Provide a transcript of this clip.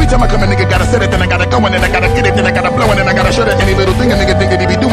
Every time I come, a nigga gotta set it, then I gotta go, and then I gotta get it, then I gotta blow, and then I gotta shut it. Any little thing a nigga think that he be doing.